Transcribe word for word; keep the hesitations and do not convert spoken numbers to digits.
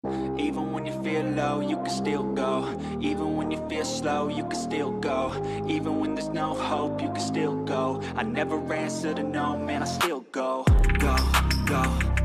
Even when you feel low, you can still go. Even when you feel slow, you can still go. Even when there's no hope, you can still go. I never answer to no, man, I still go. Go, go.